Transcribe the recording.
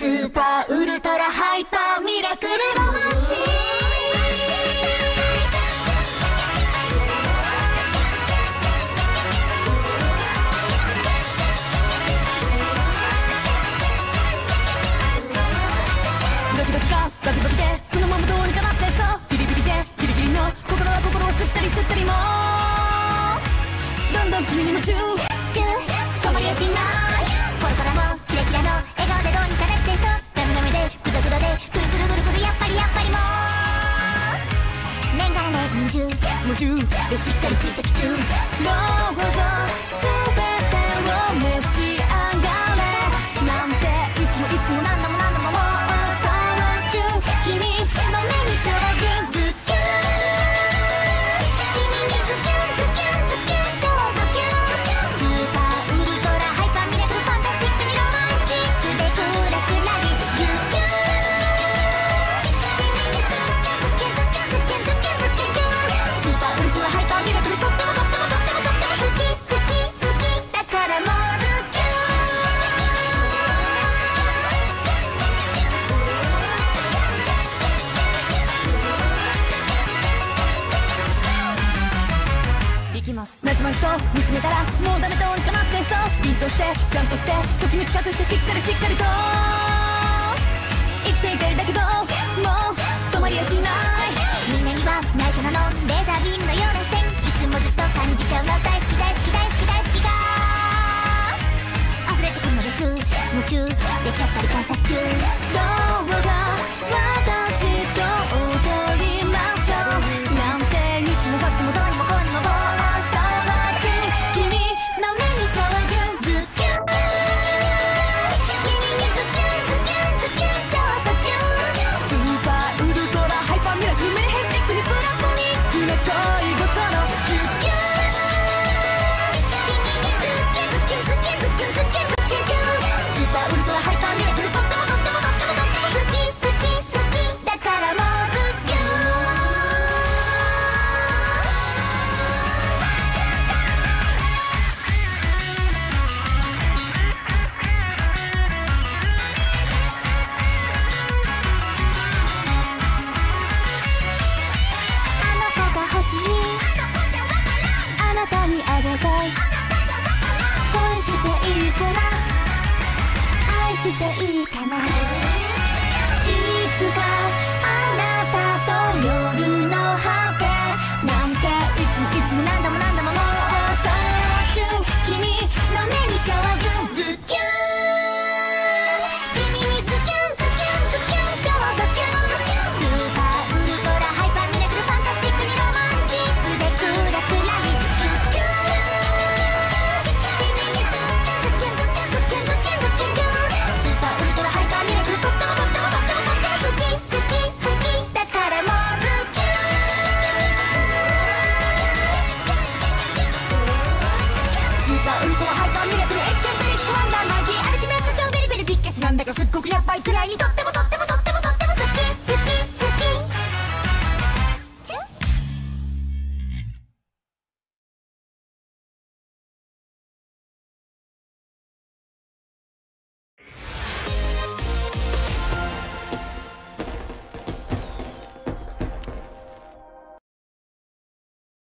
スーパーウルトラハイパーミラクルロマンチドキドキかバキバキでこのままどうにかなっちゃいそうビリビリでギリギリの心は心を吸ったり吸ったりもどんどん君に夢中止まりやしないこれからもキラキラの笑顔でどうにかなっちゃいそうダメダメでグダグダでくるくるぐるぐるやっぱりもう念願の夢中でしっかり追跡中どうぞ全てを召し上がれなんていつも何度ももうその中君の目に照準ズキュン君にズキュンズキュンズキュン超ドキュンスーパーウルトラハイパーミラクルファンタスティックにロマンチックでクラクラにズキュン君にズキュンズキュンズキュンズキュンズキュンズキュンスーパーウルトラハイパーミラクルとっても好きだからもうズキュンいきますまじまじと見つめたらもうダメどうにかなっちゃいそう凛としてシャンとしてときめき隠してしっかりと生きていたいだけどもう止まりやしないみんなには内緒なのレーザービームのような視線いつもずっと感じちゃうの大好きが溢れてくるのです夢中出ちゃったり観察中どうか私と踊りましょうなんてにっちもさっちもどうにもこうにも暴走中君の目に照準ズキュン君にズキュンズキュンズキュン超ドキュンスーパーウルトラハイパーミラクルメリヘンチックにプラトニックな恋心ズキュン君にズキュンズキュンズキュンズキュンズキュンズキュンスーパーウルトラハイパーミラクルとっても好きだからもうズキュンあの子が欲しいあなたにあげたい恋していいかな愛していいかないつかあなたと夜の果てなんていつも何度ももうその中君の目に照準ズキュン君にズキュンズキュンズキュン超ドキュンスーパーウルトラハイパーミラクルファンタスティックにロマンチックでクラクラにズキュン君にズキュンズキュンズキュンズキュンズキュンズキュンスーパーウルトラハイパーミラクルとっても好きだからもうズキュンスーパーウルトラハイパーミラクルエキセントリックワンダーマギーアルティメット超ベリベリビッケスなんだかすっごくやっばいくらいにとって